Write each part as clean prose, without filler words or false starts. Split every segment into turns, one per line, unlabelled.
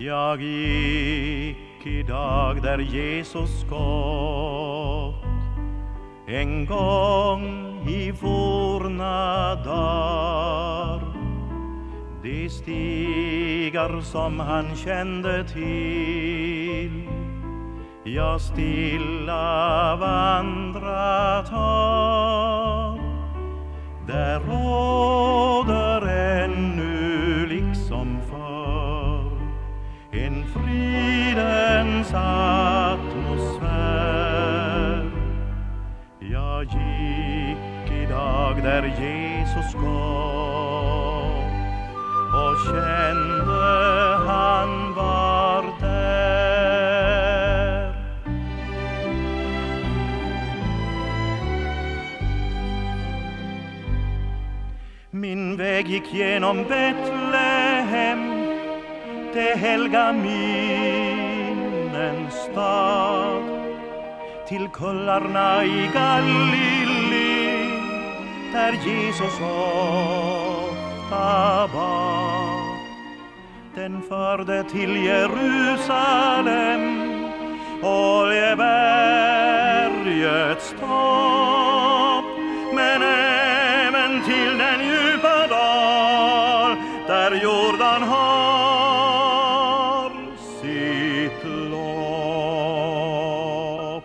Jag gick idag där Jesus gått, en gång i forna dagar. De stigar som han kände till, jag stilla vandrat har. Där råder ännu liksom förr en fridens atmosfär. Jag gick idag där Jesus gått och kände han var där. Min väg gick genom Betlehem, det helga minnens stad, till kullarna i Galilei, där Jesus ofta bad. Den förde till Jerusalem, Oljebergets topp, men även till den djupa dal där Jordan har sitt lopp.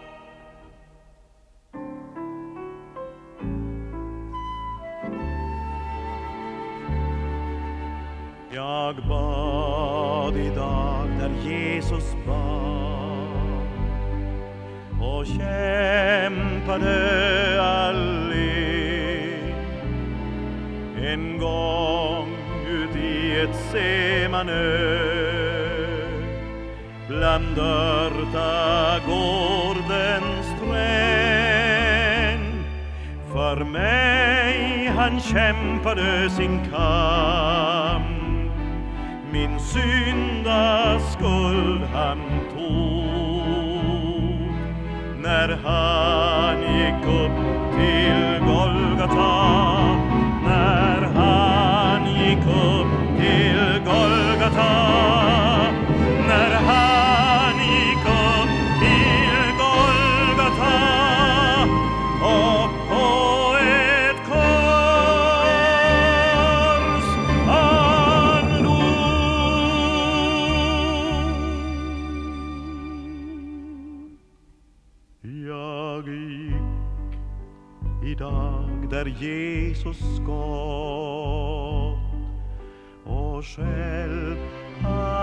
Jag bad idag där Jesus bad och kämpade allen. En gång ut i ett Semane, bland örta gårdens sträng, för mig han kämpade sin kamp. Min syndaskuld han tog, när han gick upp till Golgata. När han gick upp till Golgata. När han gick upp till Golgata och på ett kors han dog. Jag gick idag där Jesus gått och själv